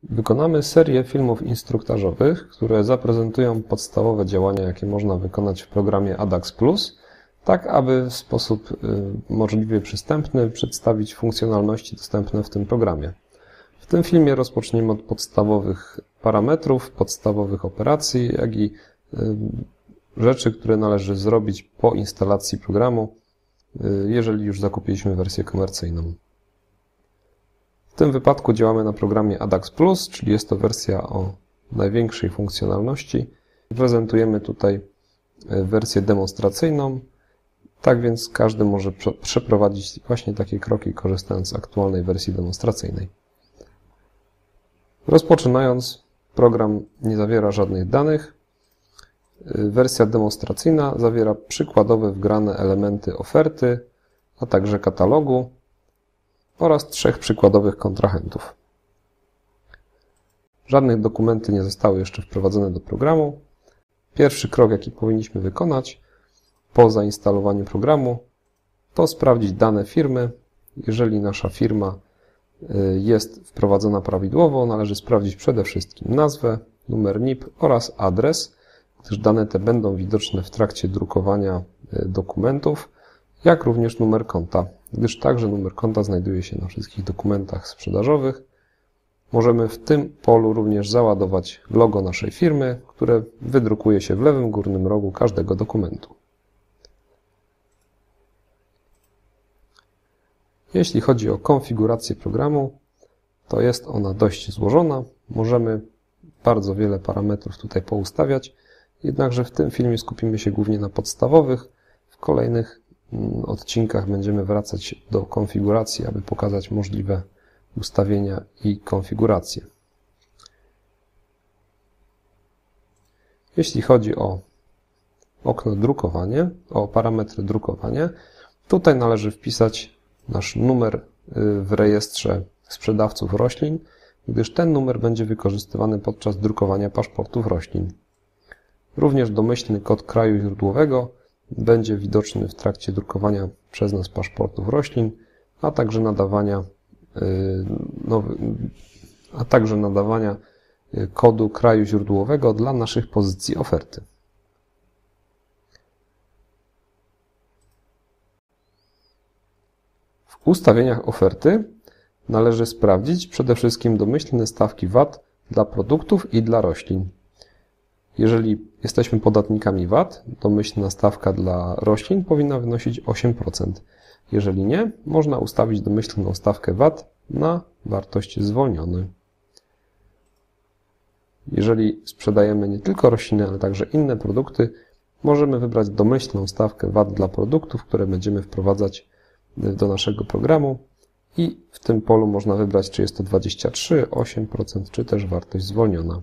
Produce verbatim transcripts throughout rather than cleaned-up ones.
Wykonamy serię filmów instruktażowych, które zaprezentują podstawowe działania, jakie można wykonać w programie ADAX plus, tak aby w sposób możliwie przystępny przedstawić funkcjonalności dostępne w tym programie. W tym filmie rozpoczniemy od podstawowych parametrów, podstawowych operacji, jak i rzeczy, które należy zrobić po instalacji programu, jeżeli już zakupiliśmy wersję komercyjną. W tym wypadku działamy na programie ADAX plus, czyli jest to wersja o największej funkcjonalności. Prezentujemy tutaj wersję demonstracyjną, tak więc każdy może przeprowadzić właśnie takie kroki, korzystając z aktualnej wersji demonstracyjnej. Rozpoczynając, program nie zawiera żadnych danych. Wersja demonstracyjna zawiera przykładowe wgrane elementy oferty, a także katalogu oraz trzech przykładowych kontrahentów. Żadne dokumenty nie zostały jeszcze wprowadzone do programu. Pierwszy krok, jaki powinniśmy wykonać po zainstalowaniu programu, to sprawdzić dane firmy. Jeżeli nasza firma jest wprowadzona prawidłowo, należy sprawdzić przede wszystkim nazwę, numer N I P oraz adres, gdyż dane te będą widoczne w trakcie drukowania dokumentów, jak również numer konta, gdyż także numer konta znajduje się na wszystkich dokumentach sprzedażowych. Możemy w tym polu również załadować logo naszej firmy, które wydrukuje się w lewym górnym rogu każdego dokumentu. Jeśli chodzi o konfigurację programu, to jest ona dość złożona. Możemy bardzo wiele parametrów tutaj poustawiać, jednakże w tym filmie skupimy się głównie na podstawowych. W kolejnych odcinkach będziemy wracać do konfiguracji, aby pokazać możliwe ustawienia i konfiguracje. Jeśli chodzi o okno drukowanie, o parametry drukowania, tutaj należy wpisać nasz numer w rejestrze sprzedawców roślin, gdyż ten numer będzie wykorzystywany podczas drukowania paszportów roślin. Również domyślny kod kraju źródłowego będzie widoczny w trakcie drukowania przez nas paszportów roślin, a także nadawania, nowy, a także nadawania kodu kraju źródłowego dla naszych pozycji oferty. W ustawieniach oferty należy sprawdzić przede wszystkim domyślne stawki V A T dla produktów i dla roślin. Jeżeli jesteśmy podatnikami V A T, domyślna stawka dla roślin powinna wynosić osiem procent. Jeżeli nie, można ustawić domyślną stawkę V A T na wartość zwolniony. Jeżeli sprzedajemy nie tylko rośliny, ale także inne produkty, możemy wybrać domyślną stawkę V A T dla produktów, które będziemy wprowadzać do naszego programu i w tym polu można wybrać, czy jest to dwadzieścia trzy, osiem procent, czy też wartość zwolniona.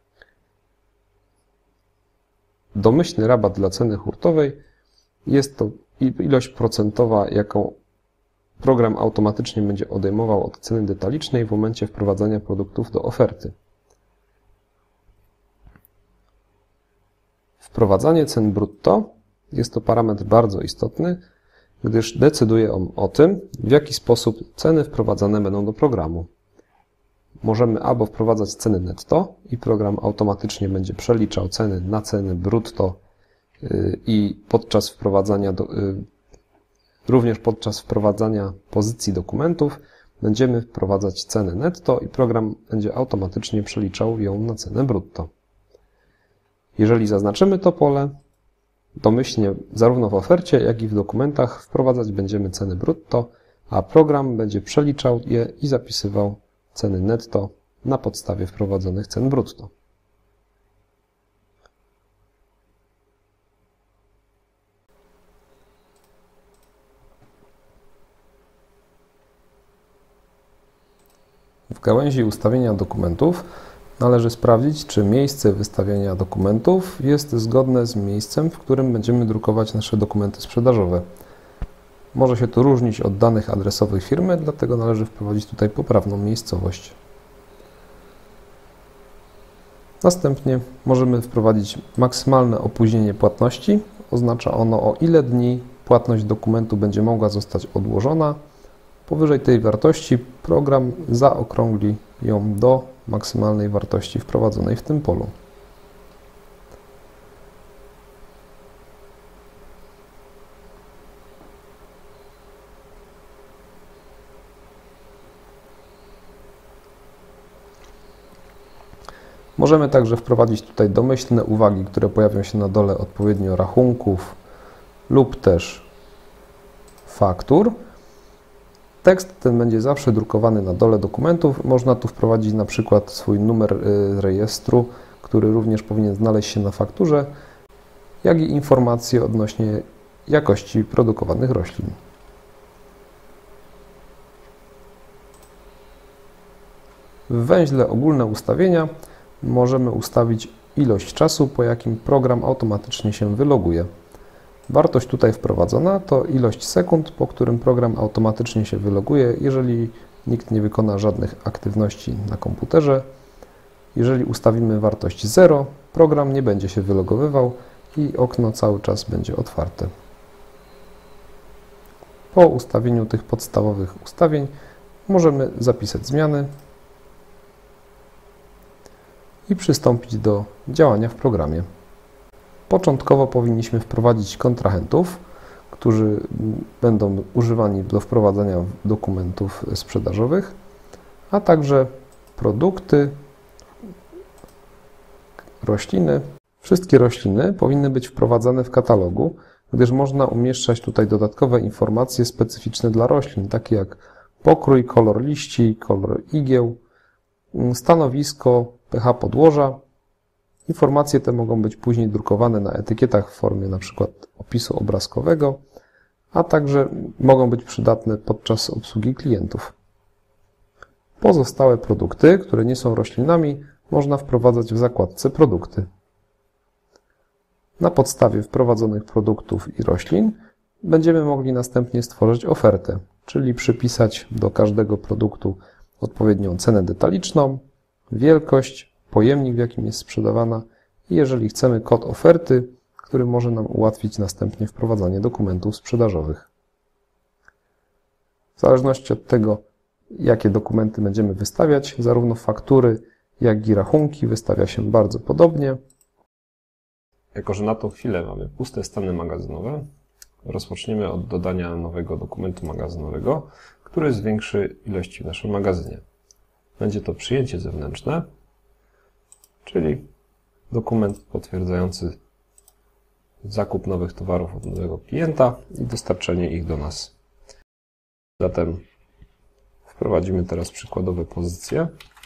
Domyślny rabat dla ceny hurtowej jest to ilość procentowa, jaką program automatycznie będzie odejmował od ceny detalicznej w momencie wprowadzania produktów do oferty. Wprowadzanie cen brutto jest to parametr bardzo istotny, gdyż decyduje on o tym, w jaki sposób ceny wprowadzane będą do programu. Możemy albo wprowadzać ceny netto i program automatycznie będzie przeliczał ceny na ceny brutto i podczas wprowadzania, do, również podczas wprowadzania pozycji dokumentów będziemy wprowadzać cenę netto i program będzie automatycznie przeliczał ją na cenę brutto. Jeżeli zaznaczymy to pole, domyślnie zarówno w ofercie, jak i w dokumentach wprowadzać będziemy ceny brutto, a program będzie przeliczał je i zapisywał ceny netto na podstawie wprowadzonych cen brutto. W gałęzi ustawienia dokumentów należy sprawdzić, czy miejsce wystawiania dokumentów jest zgodne z miejscem, w którym będziemy drukować nasze dokumenty sprzedażowe. Może się to różnić od danych adresowych firmy, dlatego należy wprowadzić tutaj poprawną miejscowość. Następnie możemy wprowadzić maksymalne opóźnienie płatności. Oznacza ono, o ile dni płatność dokumentu będzie mogła zostać odłożona. Powyżej tej wartości program zaokrągli ją do maksymalnej wartości wprowadzonej w tym polu. Możemy także wprowadzić tutaj domyślne uwagi, które pojawią się na dole odpowiednio rachunków lub też faktur. Tekst ten będzie zawsze drukowany na dole dokumentów. Można tu wprowadzić na przykład swój numer rejestru, który również powinien znaleźć się na fakturze, jak i informacje odnośnie jakości produkowanych roślin. W węźle ogólne ustawienia możemy ustawić ilość czasu, po jakim program automatycznie się wyloguje. Wartość tutaj wprowadzona to ilość sekund, po którym program automatycznie się wyloguje, jeżeli nikt nie wykona żadnych aktywności na komputerze. Jeżeli ustawimy wartość zero, program nie będzie się wylogowywał i okno cały czas będzie otwarte. Po ustawieniu tych podstawowych ustawień możemy zapisać zmiany i przystąpić do działania w programie. Początkowo powinniśmy wprowadzić kontrahentów, którzy będą używani do wprowadzania dokumentów sprzedażowych, a także produkty, rośliny. Wszystkie rośliny powinny być wprowadzane w katalogu, gdyż można umieszczać tutaj dodatkowe informacje specyficzne dla roślin, takie jak pokrój, kolor liści, kolor igieł, stanowisko, pH podłoża. Informacje te mogą być później drukowane na etykietach w formie np. opisu obrazkowego, a także mogą być przydatne podczas obsługi klientów. Pozostałe produkty, które nie są roślinami, można wprowadzać w zakładce Produkty. Na podstawie wprowadzonych produktów i roślin będziemy mogli następnie stworzyć ofertę, czyli przypisać do każdego produktu odpowiednią cenę detaliczną, wielkość, pojemnik, w jakim jest sprzedawana i jeżeli chcemy, kod oferty, który może nam ułatwić następnie wprowadzanie dokumentów sprzedażowych. W zależności od tego, jakie dokumenty będziemy wystawiać, zarówno faktury, jak i rachunki wystawia się bardzo podobnie. Jako że na tą chwilę mamy puste stany magazynowe, rozpoczniemy od dodania nowego dokumentu magazynowego, który zwiększy ilości w naszym magazynie. Będzie to przyjęcie zewnętrzne, czyli dokument potwierdzający zakup nowych towarów od nowego klienta i dostarczenie ich do nas. Zatem wprowadzimy teraz przykładowe pozycje.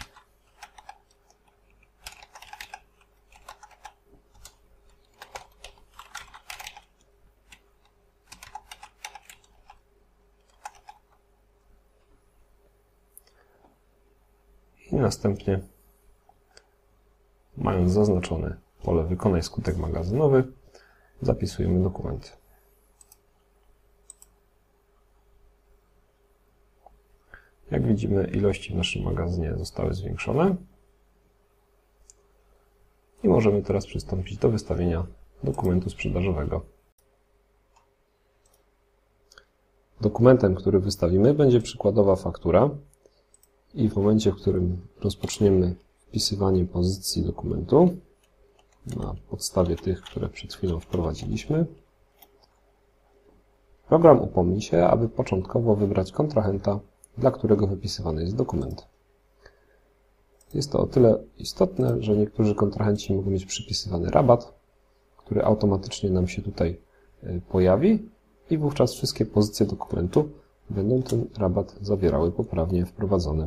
I następnie, mając zaznaczone pole Wykonaj skutek magazynowy, zapisujemy dokument. Jak widzimy, ilości w naszym magazynie zostały zwiększone i możemy teraz przystąpić do wystawienia dokumentu sprzedażowego. Dokumentem, który wystawimy, będzie przykładowa faktura i w momencie, w którym rozpoczniemy wpisywanie pozycji dokumentu na podstawie tych, które przed chwilą wprowadziliśmy, program upomni się, aby początkowo wybrać kontrahenta, dla którego wypisywany jest dokument. Jest to o tyle istotne, że niektórzy kontrahenci mogą mieć przypisywany rabat, który automatycznie nam się tutaj pojawi i wówczas wszystkie pozycje dokumentu będą ten rabat zawierały poprawnie wprowadzony.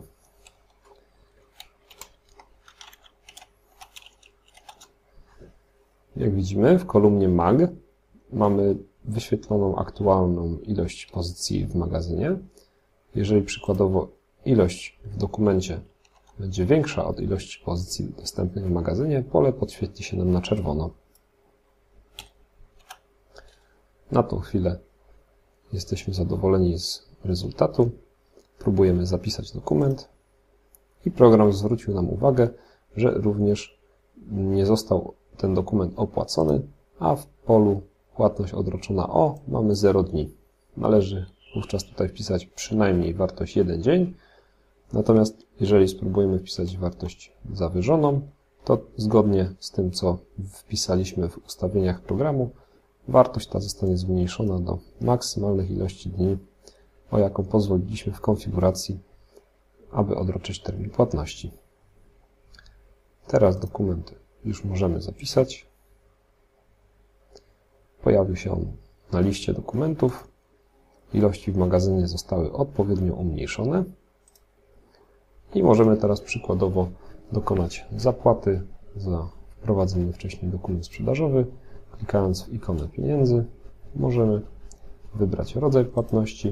Jak widzimy, w kolumnie Mag mamy wyświetloną aktualną ilość pozycji w magazynie. Jeżeli przykładowo ilość w dokumencie będzie większa od ilości pozycji dostępnych w magazynie, pole podświetli się nam na czerwono. Na tą chwilę jesteśmy zadowoleni z rezultatu. Próbujemy zapisać dokument i program zwrócił nam uwagę, że również nie został ten dokument opłacony, a w polu płatność odroczona o mamy zero dni. Należy wówczas tutaj wpisać przynajmniej wartość jeden dzień, Natomiast jeżeli spróbujemy wpisać wartość zawyżoną, to zgodnie z tym, co wpisaliśmy w ustawieniach programu, wartość ta zostanie zmniejszona do maksymalnych ilości dni, o jaką pozwoliliśmy w konfiguracji, aby odroczyć termin płatności. Teraz dokument już możemy zapisać. Pojawił się on na liście dokumentów. Ilości w magazynie zostały odpowiednio umniejszone. I możemy teraz przykładowo dokonać zapłaty za wprowadzony wcześniej dokument sprzedażowy. Klikając w ikonę pieniędzy, możemy wybrać rodzaj płatności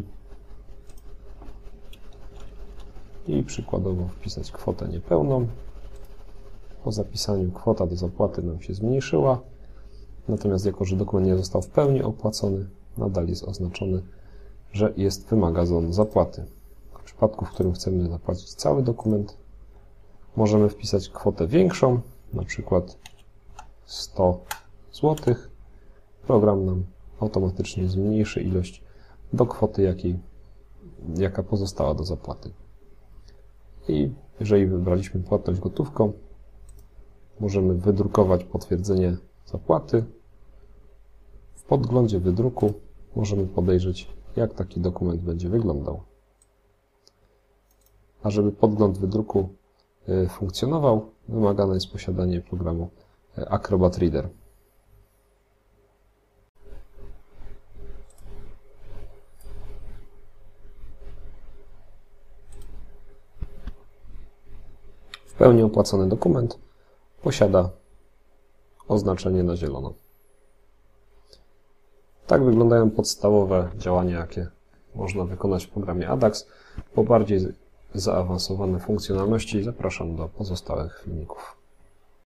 i przykładowo wpisać kwotę niepełną. Po zapisaniu kwota do zapłaty nam się zmniejszyła, natomiast jako że dokument nie został w pełni opłacony, nadal jest oznaczony, że jest wymagany zapłaty. W przypadku, w którym chcemy zapłacić cały dokument, możemy wpisać kwotę większą, na przykład sto złotych. Program nam automatycznie zmniejszy ilość do kwoty, jakiej, jaka pozostała do zapłaty. I jeżeli wybraliśmy płatność gotówką, możemy wydrukować potwierdzenie zapłaty. W podglądzie wydruku możemy podejrzeć, jak taki dokument będzie wyglądał. A żeby podgląd wydruku funkcjonował, wymagane jest posiadanie programu Acrobat Reader. W pełni opłacony dokument posiada oznaczenie na zielono. Tak wyglądają podstawowe działania, jakie można wykonać w programie Adax. Po bardziej zaawansowane funkcjonalności zapraszam do pozostałych filmików.